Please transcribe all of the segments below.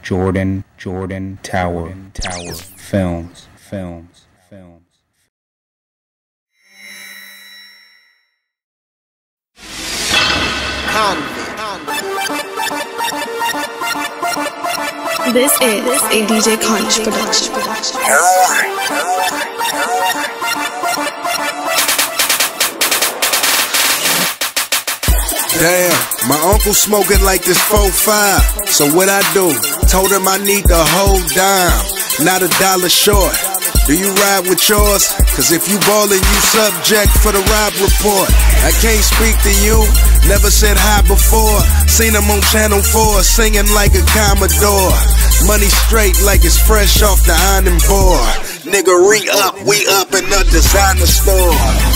Jordan Tower Films. This is a DJ Conch production. Damn, my uncle smoking like this 4-5. So what I do? Told him I need the whole dime, not $1 short. Do you ride with yours? Cause if you ballin', you subject for the Rob Report. I can't speak to you, never said hi before. Seen him on Channel 4 singing like a Commodore. Money straight like it's fresh off the ironing board. Nigga, re-up, we up in the designer store.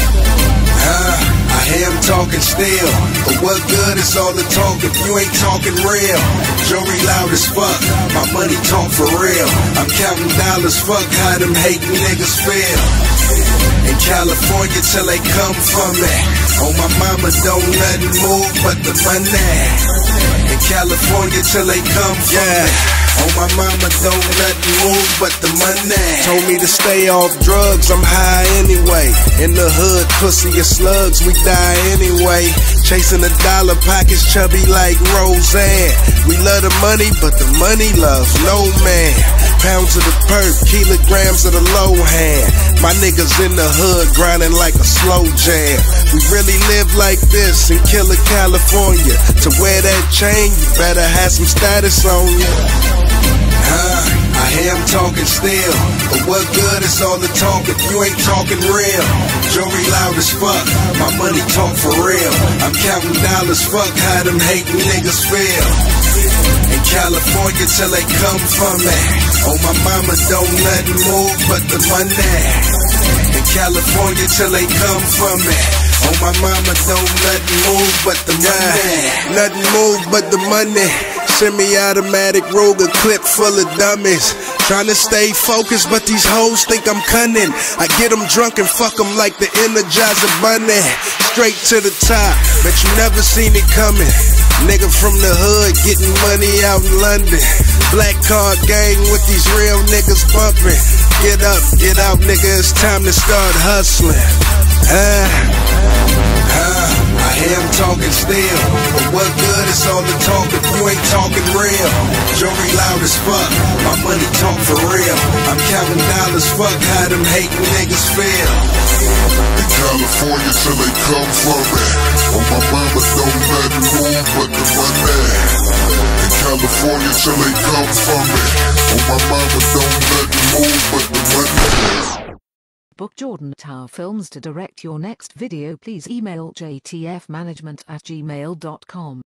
I hear him talking still, but what good is all the talk if you ain't talking real? Jury loud as fuck, my money talk for real. I'm counting dollars, fuck how them hating niggas feel. In California till they come for me. Oh, my mama don't nothing move but the money. In California till they come for me. Oh, my mama don't nothing move but the money. Told me to stay off drugs, I'm high anyway. In the hood, pussy or slugs, we die anyway. Chasing $1, pockets chubby like Roseanne. We love the money, but the money loves no man. Pounds of the perp, kilograms of the low hand. My niggas in the hood grinding like a slow jam. We really live like this in Killer, California. To wear that chain, you better have some status on you. I hear him talking still, but what good is all the talk if you ain't talking real? Jury loud as fuck, my money talk for real. I'm counting dollars, fuck how them hating niggas feel. In California till they come for me. Oh, my mama don't nothing move but the money. In California till they come for me. Oh, my mama don't nothing move but the money. Nothing move but the money. Semi-automatic Ruger clip full of dummies. Trying to stay focused, but these hoes think I'm cunning. I get them drunk and fuck them like the Energizer Bunny. Straight to the top, bet you never seen it coming. Nigga from the hood getting money out in London. Black card gang with these real niggas bumping. Get up, get out, nigga, it's time to start hustling. I hear him talking still, but what good is all the talk if you ain't talking real? Jury loud as fuck, my money talk for real. I'm counting dollars, fuck how them hating niggas feel. In California till they come for me. Oh, my mama don't nothing move but the money. In California till they come for me. Oh, my mama don't nothing move but the money. Book Jordan Tower Films to direct your next video. Please email jtfmanagement@gmail.com.